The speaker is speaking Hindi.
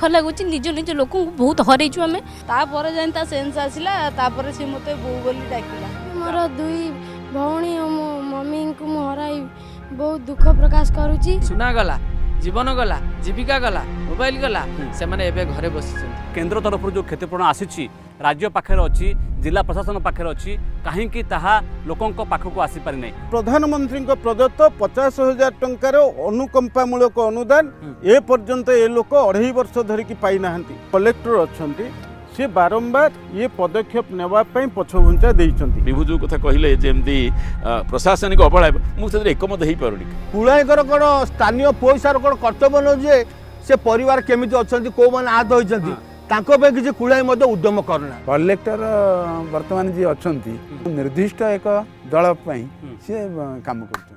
दुख लगुच निज निज लोक बहुत हरइचु आम तापर जान सेन्स आसला तापर से मत बो बोली डाकिला मोर दुई भौणी और मो मम्मी को मु हराई बहुत दुख प्रकाश करुची सुना गला जीवन गला जीविका गला मोबाइल गला से माने एबे घरे बसी केंद्र तरफ जो क्षतिपूरण आसी राज्य पाखे अच्छी जिला प्रशासन पाखे अच्छी कहीं ताहा लोकों पाखक आसी पारि नहीं। प्रधानमंत्री प्रदत्त 50,000 टंकार अनुकंपामूलक अनुदान ए पर्यंत ए लोक 2.5 वर्ष धरिकी पाई नाहंती। कलेक्टर अच्छी से बारंबार ये पदक्षेप नेवाई पछघुंचा देइछंती। विभू जो कथा कहले जेमती प्रशासनिक अवहेला मुझे एकमत हो पारुनी। कुलाईकर कौन स्थानीय पैसार कौन कर्तव्य न जे से परिवार केमिति अच्छंती को मन आहत होइछंती तांको पे किसी कुलाई मध्य उद्यम करना। कलेक्टर वर्तमान जी अच्छंती निर्दिष्ट एक दल से काम कर